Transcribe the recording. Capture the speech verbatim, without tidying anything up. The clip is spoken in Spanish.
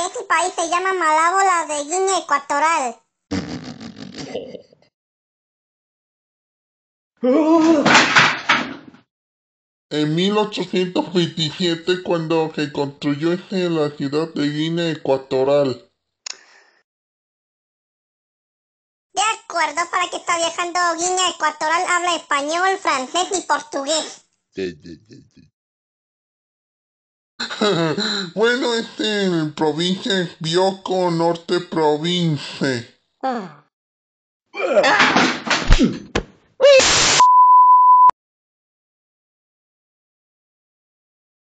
Este país se llama Malabo, la de Guinea Ecuatorial. En mil ochocientos veintisiete, cuando se construyó este, la ciudad de Guinea Ecuatorial. De acuerdo, para que está viajando Guinea Ecuatorial habla español, francés y portugués. Bueno, este en provincia es Bioko, norte provincia.